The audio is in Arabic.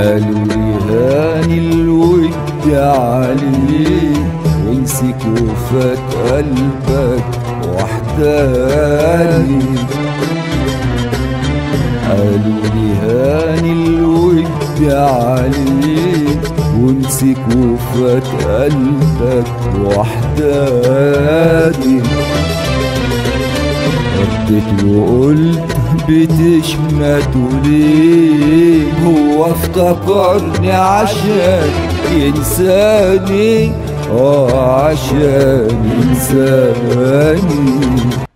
قالوا لي هاني الود عليك وامسك وفات قلبك وحداني. قالوا لي هاني الود عليك وامسك وفات قلبك وحداني. ردت وقلت بتشمته ليه؟ هو افتكرني عشان ينساني، عشان ينساني.